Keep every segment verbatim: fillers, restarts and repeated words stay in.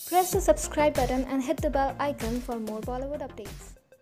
Press the subscribe button and hit the bell icon for more Bollywood updates.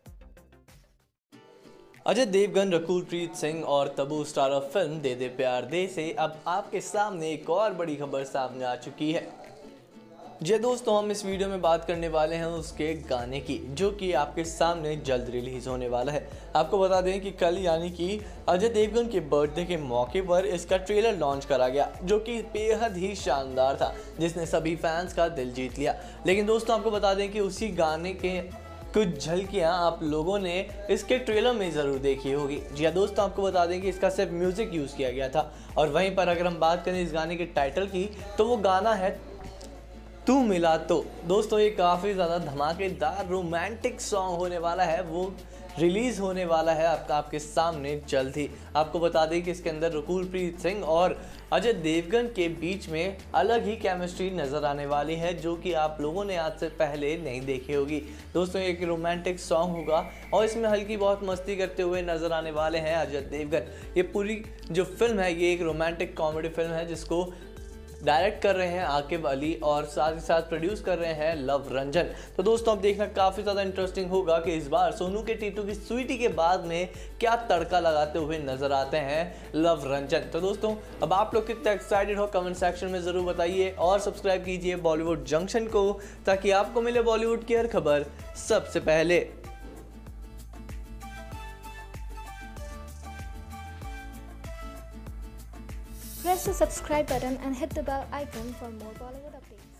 Ajay Devgan, Rakul Preet Singh और Tabu starrer film De De Pyaar De से अब आपके सामने एक और बड़ी खबर सामने आ चुकी है। जी दोस्तों, हम इस वीडियो में बात करने वाले हैं उसके गाने की, जो कि आपके सामने जल्द रिलीज होने वाला है। आपको बता दें कि कल यानी कि अजय देवगन के बर्थडे के मौके पर इसका ट्रेलर लॉन्च करा गया, जो कि बेहद ही शानदार था, जिसने सभी फैंस का दिल जीत लिया। लेकिन दोस्तों, आपको बता दें कि उसी गाने के कुछ झलकियां आप लोगों ने इसके ट्रेलर में ज़रूर देखी होगी। जी हाँ दोस्तों, आपको बता दें कि इसका सिर्फ म्यूज़िक यूज़ किया गया था। और वहीं पर अगर हम बात करें इस गाने के टाइटल की, तो वो गाना है तू मिला तो। दोस्तों, ये काफ़ी ज़्यादा धमाकेदार रोमांटिक सॉन्ग होने वाला है, वो रिलीज़ होने वाला है आपका आपके सामने जल्द ही। आपको बता दें कि इसके अंदर रकुल प्रीत सिंह और अजय देवगन के बीच में अलग ही केमिस्ट्री नज़र आने वाली है, जो कि आप लोगों ने आज से पहले नहीं देखी होगी। दोस्तों, एक रोमांटिक सॉन्ग होगा और इसमें हल्की बहुत मस्ती करते हुए नज़र आने वाले हैं अजय देवगन। ये पूरी जो फिल्म है, ये एक रोमांटिक कॉमेडी फिल्म है, जिसको डायरेक्ट कर रहे हैं आकिब अली और साथ ही साथ प्रोड्यूस कर रहे हैं लव रंजन। तो दोस्तों, अब देखना काफ़ी ज़्यादा इंटरेस्टिंग होगा कि इस बार सोनू के टीटू की स्वीटी के बाद में क्या तड़का लगाते हुए नजर आते हैं लव रंजन। तो दोस्तों, अब आप लोग कितने एक्साइटेड हो कमेंट सेक्शन में ज़रूर बताइए और सब्सक्राइब कीजिए बॉलीवुड जंक्शन को, ताकि आपको मिले बॉलीवुड की हर खबर सबसे पहले। Press the subscribe button and hit the bell icon for more Bollywood updates.